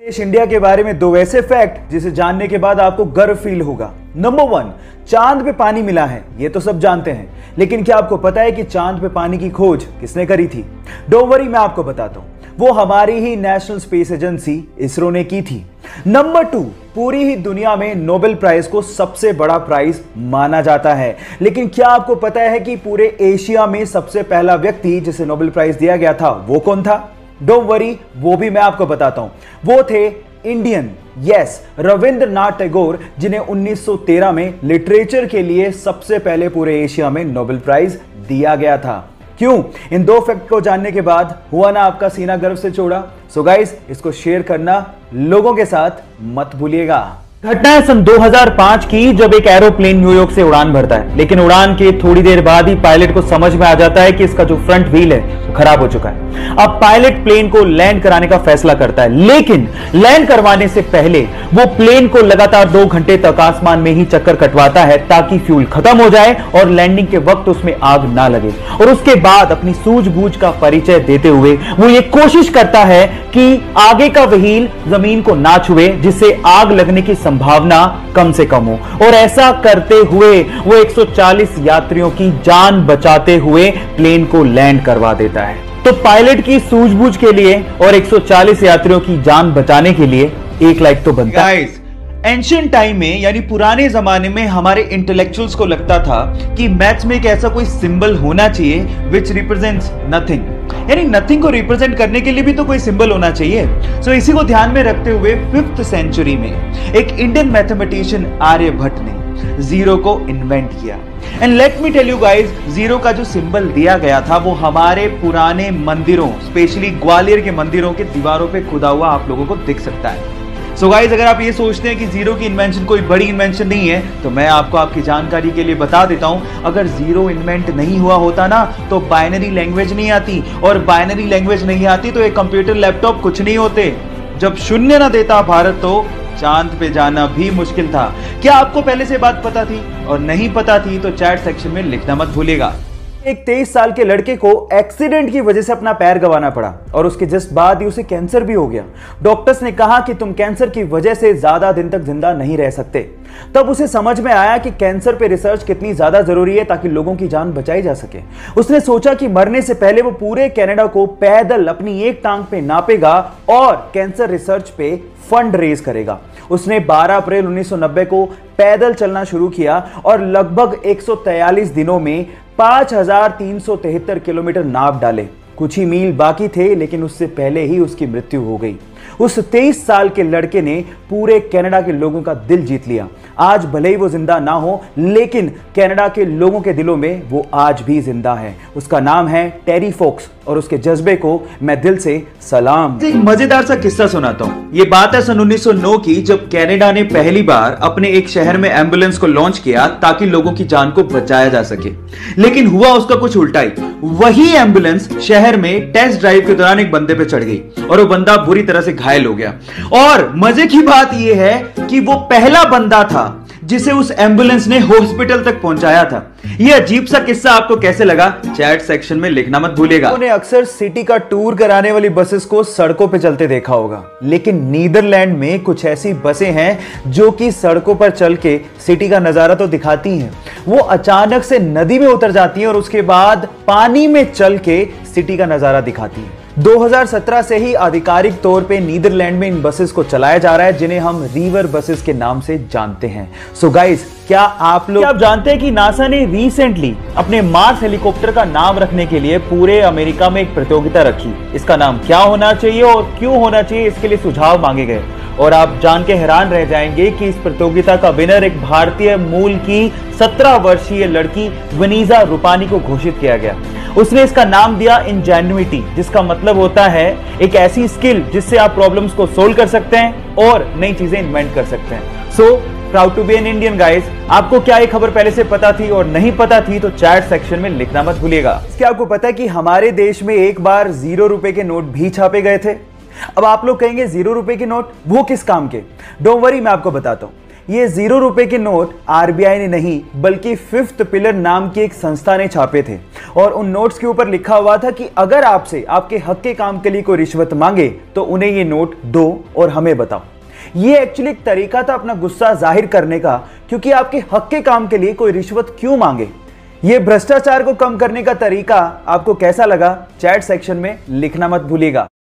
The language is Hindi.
देश इंडिया के बारे में दो ऐसे फैक्ट जिसे जानने के बाद आपको गर्व फील होगा। नंबर 1, चांद पे पानी मिला है, ये तो सब जानते हैं, लेकिन क्या आपको पता है कि चांद पे पानी की खोज किसने करी थी? डोंट वरी, मैं आपको बताता हूं। वो हमारी ही नेशनल स्पेस एजेंसी इसरो ने की थी। नंबर 2, पूरी ही दुनिया में नोबेल प्राइज को सबसे बड़ा प्राइज माना जाता है, लेकिन क्या आपको पता है कि पूरे एशिया में सबसे पहला व्यक्ति जिसे नोबेल प्राइज दिया गया था वो कौन था? डोंट वरी, वो भी मैं आपको बताता हूं। वो थे इंडियन, यस, रविंद्रनाथ टैगोर, जिन्हें 1913 में लिटरेचर के लिए सबसे पहले पूरे एशिया में नोबेल प्राइज दिया गया था। क्यों? इन दो फैक्ट को जानने के बाद हुआ ना आपका सीना गर्व से चौड़ा? सो गाइस, इसको शेयर करना लोगों के साथ मत भूलिएगा। घटना है सन 2005 की, जब एक एरोप्लेन न्यूयॉर्क से उड़ान भरता है, लेकिन उड़ान के थोड़ी देर बाद ही पायलट को समझ में आ जाता है कि इसका जो फ्रंट व्हील है वो खराब हो चुका है। अब पायलट प्लेन को लैंड कराने का फैसला करता है, लेकिन लैंड करवाने से पहले वो प्लेन को लगातार 2 घंटे तक आसमान में ही चक्कर कटवाता है ताकि फ्यूल खत्म हो जाए और लैंडिंग के वक्त उसमें आग ना लगे। और उसके बाद अपनी सूझबूझ का परिचय देते हुए वो ये कोशिश करता है कि आगे का व्हील जमीन को ना छुए, जिससे आग लगने की संभावना कम से कम हो। और ऐसा करते हुए वो 140 यात्रियों की जान बचाते हुए प्लेन को लैंड करवा देता है। तो पायलट की सूझबूझ के लिए और 140 यात्रियों की जान बचाने के लिए 1 लाइक तो बनता है। एंशिएंट टाइम में, यानी पुराने जमाने में, हमारे इंटेलेक्चुअल्स को लगता था कि मैथ्स में एक ऐसा कोई सिंबल होना चाहिए विच रिप्रेजेंट्स नथिंग, यानी नथिंग को रिप्रेजेंट करने के लिए भी तो कोई सिंबल होना चाहिए। सो इसी को ध्यान में रखते हुए 5th सेंचुरी में एक इंडियन मैथमेटिशियन आर्यभट्ट ने जीरो को इन्वेंट किया। And let me tell you guys, zero का जो सिंबल दिया गया था वो हमारे पुराने मंदिरों, स्पेशली ग्वालियर के मंदिरों के दीवारों पे खुदा हुआ आप लोगों को दिख सकता है। सो गाइस, अगर आप ये सोचते हैं कि जीरो की इन्वेंशन कोई बड़ी इन्वेंशन नहीं है, तो मैं आपको आपकी जानकारी के लिए बता देता हूं, अगर जीरो इन्वेंट नहीं हुआ होता ना तो बाइनरी लैंग्वेज नहीं आती, और बाइनरी लैंग्वेज नहीं आती तो एक कंप्यूटर लैपटॉप कुछ नहीं होते। जब शून्य ना देता भारत तो चांद पे जाना भी मुश्किल था। क्या आपको पहले से बात पता थी? और नहीं पता थी तो चैट सेक्शन में लिखना मत भूलिएगा। एक 23 साल के लड़के को एक्सीडेंट की वजह से अपना पैर गंवाना पड़ा और उसके जस्ट बाद ही उसे कैंसर भी हो गया। डॉक्टर्स ने कहा कि तुम कैंसर की वजह से ज्यादा दिन तक जिंदा नहीं रह सकते। तब उसे समझ में आया कि कैंसर पे रिसर्च कितनी ज्यादा जरूरी है ताकि लोगों की जान बचाई जा सके। उसने सोचा कि मरने से पहले वो पूरे कनाडा को पैदल अपनी एक टांग पे नापेगा और कैंसर रिसर्च पे फंड रेज करेगा। उसने 12 अप्रैल 1990 को पैदल चलना शुरू किया और लगभग 143 दिनों में 5373 किलोमीटर नाप डाले। कुछ ही मील बाकी थे, लेकिन उससे पहले ही उसकी मृत्यु हो गई। उस 23 साल के लड़के ने पूरे कनाडा के लोगों का दिल जीत लिया। आज भले ही वो जिंदा ना हो, लेकिन कनाडा के लोगों के दिलों में वो आज भी जिंदा है। उसका नाम है टेरी फोक्स और उसके जज्बे को मैं दिल से सलाम। एक मजेदार सा किस्सा सुनाता हूँ। ये बात है सन 1909 की, जब कनाडा ने पहली बार अपने एक शहर में एम्बुलेंस को लॉन्च किया ताकि लोगों की जान को बचाया जा सके। लेकिन हुआ उसका कुछ उल्टा ही। वही एम्बुलेंस शहर में टेस्ट ड्राइव के दौरान एक बंदे पे चढ़ गई और वो बंदा बुरी तरह से घायल हो गया। और मजे की बात यह है कि वो पहला बंदा था जिसे उस एम्बुलेंस ने हॉस्पिटल तक पहुंचाया था। यह अजीब सा किस्सा आपको कैसे लगा? चैट सेक्शन में लिखना मत भूलिएगा। आपने अक्सर सिटी का टूर कराने वाली बसेस को सड़कों पे चलते देखा होगा, लेकिन नीदरलैंड में कुछ ऐसी बसें हैं जो कि सड़कों पर चल के सिटी का नजारा तो दिखाती हैं। वो अचानक से नदी में उतर जाती हैं और उसके बाद पानी में चल के सिटी का नजारा दिखाती हैं। 2017 से ही आधिकारिक तौर पे नीदरलैंड में इन बसेस को चलाया जा रहा है, जिन्हें हम रिवर बसेस के नाम से जानते हैं। सो गाइस, क्या आप जानते हैं कि नासा ने रिसेंटली अपने मार्स हेलीकॉप्टर का नाम रखने के लिए पूरे अमेरिका में एक प्रतियोगिता रखी। इसका नाम क्या होना चाहिए और क्यों होना चाहिए, इसके लिए सुझाव मांगे गए। और आप जान के हैरान रह जाएंगे कि इस प्रतियोगिता का विनर एक भारतीय मूल की 17 वर्षीय लड़की वनीजा रूपानी को घोषित किया गया। उसने इसका नाम दिया इंजेन्युइटी, जिसका मतलब होता है एक ऐसी स्किल जिससे आप प्रॉब्लम्स को सोल्व कर सकते हैं और नई चीजें इन्वेंट कर सकते हैं। So proud to be an Indian guys. आपको क्या ये खबर पहले से पता थी और नहीं पता थी तो चैट सेक्शन में लिखना मत भूलिएगा। क्या आपको पता है कि हमारे देश में एक बार 0 रुपए के नोट भी छापे गए थे? अब आप लोग कहेंगे 0 रुपए के नोट वो किस काम के? डोंट वरी, मैं आपको बताता हूं। ये 0 रुपए के नोट आरबीआई ने नहीं बल्कि फिफ्थ पिलर नाम की एक संस्था ने छापे थे और उन नोट्स के ऊपर लिखा हुआ था कि अगर आपसे आपके हक के काम के लिए कोई रिश्वत मांगे तो उन्हें ये नोट दो और हमें बताओ। ये एक्चुअली एक तरीका था अपना गुस्सा जाहिर करने का, क्योंकि आपके हक के काम के लिए कोई रिश्वत क्यों मांगे। ये भ्रष्टाचार को कम करने का तरीका आपको कैसा लगा, चैट सेक्शन में लिखना मत भूलिएगा।